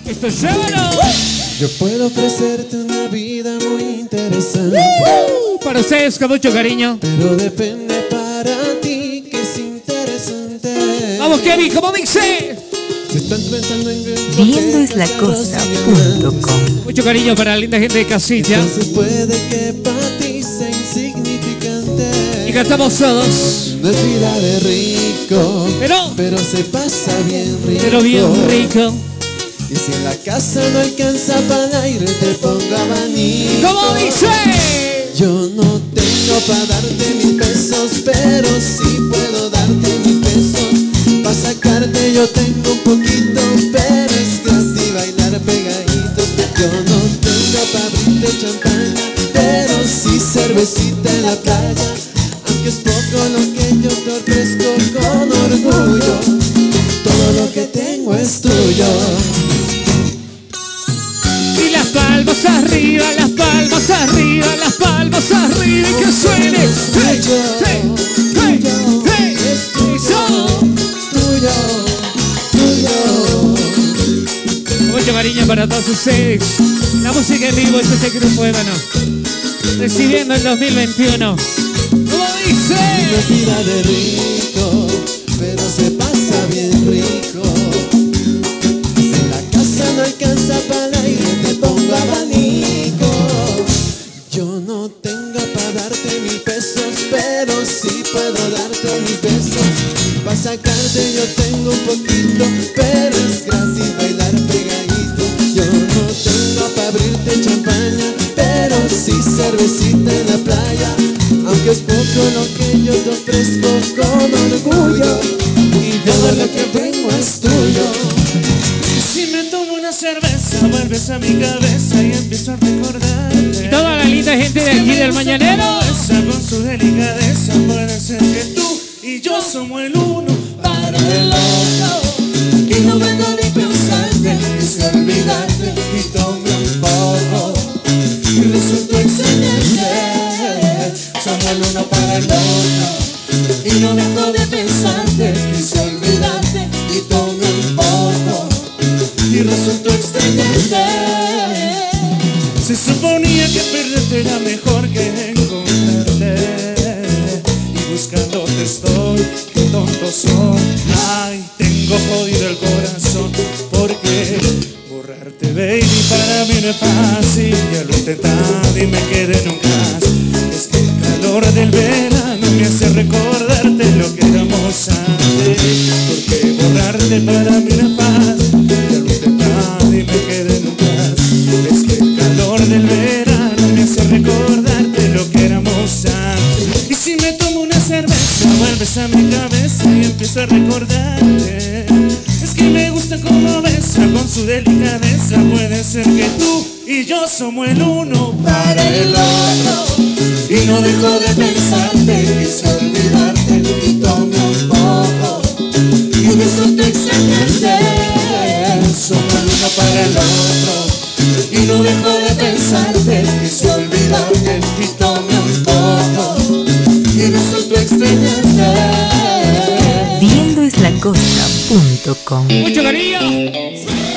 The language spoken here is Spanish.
Esto es sábado. Yo puedo ofrecerte una vida muy interesante, Para ustedes con mucho cariño. pero depende para ti que es interesante. Vamos, Kevin, ¿cómo dice? Si estás pensando en Viendoeslacosa.com. Mucho cariño para la linda gente de casilla. entonces puede que para ti sea insignificante. Y cantamos todos. No es vida de rico, Pero se pasa bien rico. Pero bien rico. Y si en la casa no alcanza para el aire, te pongo abanico. ¿Cómo dice? Yo no tengo para darte 1000 pesos, pero sí puedo darte 1000 pesos. Pa' sacarte yo tengo un poquito, pero es gracia y bailar pegadito. Yo no tengo para abrirte champaña, pero sí cervecita en la playa. Aunque es poco lo que yo te ofrezco con orgullo, todo lo que tengo es tuyo. Y las palmas arriba, las palmas arriba, las palmas arriba y que suene. Hey, hey, hey, hey. Eso. Tuyo. Mucho cariño para todos ustedes. La música en vivo es este grupo de mano. Recibiendo el 2021. ¿Cómo dice? No es vida de rico, pero se pasa bien rico. Si en la casa no alcanza para el aire, te pongo abanico. Yo no tengo para darte 1000 pesos, pero sí puedo darte 1000 pesos. Pa' sacarte yo tengo un poquito, pero es gracia y bailar pegadito. Yo no tengo para abrirte champaña, pero sí cervecita en la playa. Aunque es poco lo que yo te ofrezco con orgullo, y todo lo que tengo es tuyo. Si me tomo una cerveza, vuelves a mi cabeza y empiezo a recordarte. Y toda la linda gente de aquí del Mañanero. Con su delicadeza, puede ser que tú y yo somos el uno para el otro. Y no vengo ni pensarte, quise olvidarte y tomé un poco. Y resultó excelente, somos el uno para el otro. Y no vengo de pensarte, quise olvidarte y tomé un poco. Y resultó excelente. Se suponía que perderte era mejor que encontrarte. Y buscándote estoy, qué tonto soy. Ay, tengo jodido el corazón. Porque borrarte, baby, para mí no es fácil. Ya lo he intentado y me quedé en un gas. Es que el calor del verano me hace recordarte lo que éramos antes. Porque borrarte para mí no es fácil. Ya lo he intentado y me quedé en un gas. Es que el calor del verano me hace recordarte lo que éramos antes. Y si me tomo una cerveza, vuelves a mi cabeza y empiezo a recordarte. Es que me gusta como besa con su delicadeza. Puede ser que tú y yo somos el uno para el otro. Y no dejo de pensarte, quise olvidarte y tomé un poco. Y resulta excelente, somos el uno para el otro. Y no dejo de pensarte, quise olvidarte y tomé un poco. Y resultó excelente. Viendoeslacosa.com. Mucho cariño.